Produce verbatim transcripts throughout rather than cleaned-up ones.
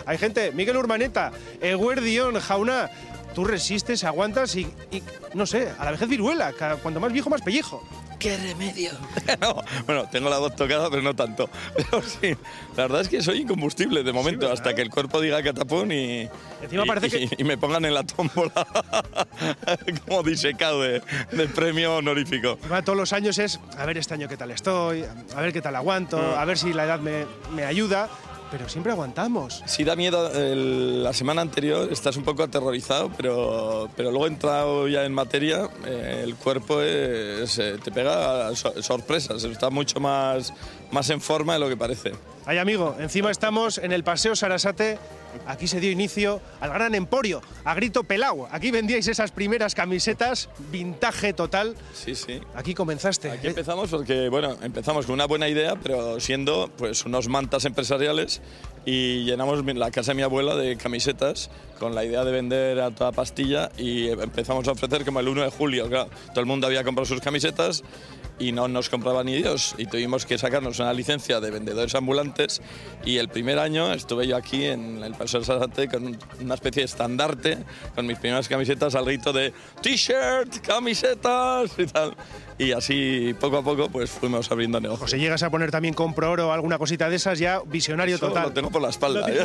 hay gente, Mikel Urmaneta, Eguerdión, Jauna, tú resistes, aguantas y, y, no sé, a la vejez viruela, cuanto más viejo, más pellejo. ¡Qué remedio! No, bueno, tengo la voz tocada, pero no tanto. Pero sí, la verdad es que soy incombustible de momento, sí, hasta que el cuerpo diga catapún y, Encima y, parece y, que... y me pongan en la tómbola como disecado de, de premio honorífico. Encima, todos los años es, a ver este año qué tal estoy, a ver qué tal aguanto, mm. a ver si la edad me, me ayuda. Pero siempre aguantamos. Sí da miedo, el, la semana anterior estás un poco aterrorizado, pero, pero luego entrado ya en materia, eh, el cuerpo es, eh, te pega so, sorpresas, está mucho más, más en forma de lo que parece. Ay, amigo, encima estamos en el Paseo Sarasate. Aquí se dio inicio al gran emporio, a grito pelao. Aquí vendíais esas primeras camisetas, vintage total. Sí, sí. Aquí comenzaste. Aquí empezamos porque, bueno, empezamos con una buena idea, pero siendo pues unos mantas empresariales y llenamos la casa de mi abuela de camisetas con la idea de vender a toda pastilla y empezamos a ofrecer como el uno de julio. Claro, todo el mundo había comprado sus camisetas y no nos compraba ni Dios y tuvimos que sacarnos una licencia de vendedores ambulantes y el primer año estuve yo aquí en el Paseo Sarasate con una especie de estandarte con mis primeras camisetas al grito de t-shirt, camisetas y tal. Y así poco a poco pues fuimos abriendo negocios. O si llegas a poner también compro oro o alguna cosita de esas, ya visionario Eso total. Lo tengo por la espalda. ¿eh?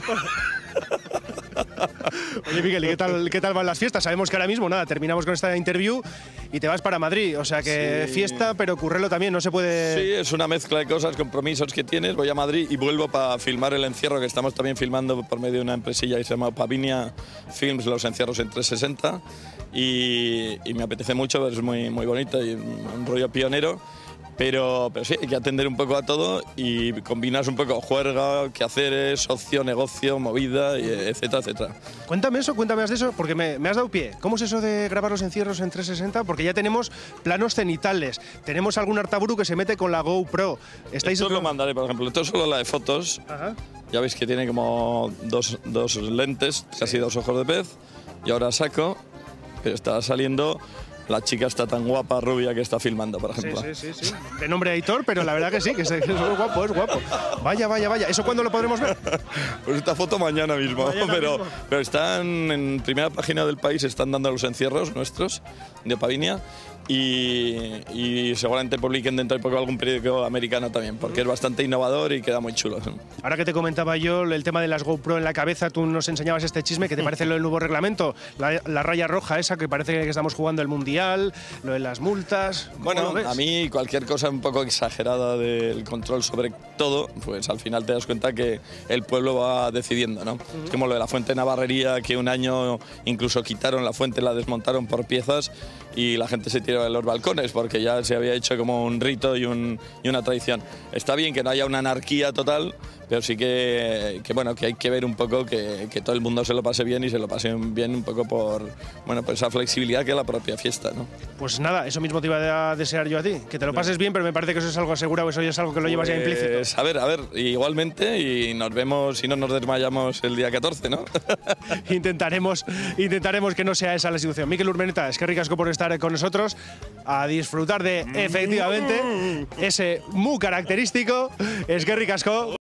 Oye, Mikel, ¿y qué tal, qué tal van las fiestas? Sabemos que ahora mismo, nada, terminamos con esta interview y te vas para Madrid. O sea que sí. Fiesta, pero currelo también, no se puede... Sí, es una mezcla de cosas, compromisos que tienes. Voy a Madrid y vuelvo para filmar el encierro, que estamos también filmando por medio de una empresilla que se llama Pavinia Films, los encierros en trescientos sesenta. Y, y me apetece mucho, es muy, muy bonito y un rollo pionero. Pero, pero sí, hay que atender un poco a todo y combinas un poco juerga, quehaceres, socio, negocio, movida, y etcétera, etcétera. Cuéntame eso, cuéntame más de eso, porque me, me has dado pie. ¿Cómo es eso de grabar los encierros en trescientos sesenta? Porque ya tenemos planos cenitales, tenemos algún artaburu que se mete con la GoPro. ¿Estáis esto lo mandaré, por ejemplo. Esto es solo la de fotos. Ajá. Ya veis que tiene como dos, dos lentes, sí. Casi dos ojos de pez. Y ahora saco, pero está saliendo... La chica está tan guapa, rubia, que está filmando, por ejemplo. Sí, sí, sí, sí. De nombre Aitor, pero la verdad que sí, que es, es guapo, es guapo. Vaya, vaya, vaya. ¿Eso cuándo lo podremos ver? Pues esta foto mañana mismo. Mañana pero, mismo. pero están en primera página del País, están dando los encierros nuestros de Pavinia. Y, y seguramente publiquen dentro de poco algún periódico americano también, porque es bastante innovador y queda muy chulo. Ahora que te comentaba yo el tema de las GoPro en la cabeza, tú nos enseñabas este chisme, ¿qué te parece lo del nuevo reglamento? La, la raya roja esa, que parece que estamos jugando el Mundial, lo de las multas... Bueno, a mí cualquier cosa un poco exagerada del control sobre todo, pues al final te das cuenta que el pueblo va decidiendo, ¿no? Uh-huh. Es como lo de la fuente de Navarrería, que un año incluso quitaron la fuente, la desmontaron por piezas y la gente se tiró de los balcones porque ya se había hecho como un rito y, un, y una tradición. Está bien que no haya una anarquía total, pero sí que, que, bueno, que hay que ver un poco que, que todo el mundo se lo pase bien y se lo pase bien un poco por, bueno, por esa flexibilidad que es la propia fiesta, ¿no? Pues nada, eso mismo te iba a desear yo a ti, que te lo pases bien, pero me parece que eso es algo asegurado, eso ya es algo que lo llevas pues, ya implícito. A ver, a ver, igualmente, y nos vemos, si no nos desmayamos el día catorce, ¿no? intentaremos, intentaremos que no sea esa la situación. Mikel Urmeneta, es que ricasco por estar con nosotros, a disfrutar de, efectivamente, ese mu característico, es que ricasco.